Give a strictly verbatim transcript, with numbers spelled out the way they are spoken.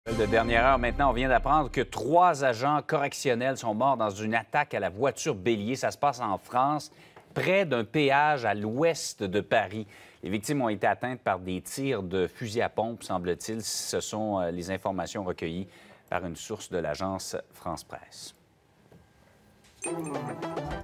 De dernière heure, maintenant, on vient d'apprendre que trois agents correctionnels sont morts dans une attaque à la voiture bélier. Ça se passe en France, près d'un péage à l'ouest de Paris. Les victimes ont été atteintes par des tirs de fusil à pompe, semble-t-il. Ce sont euh, les informations recueillies par une source de l'agence France Presse.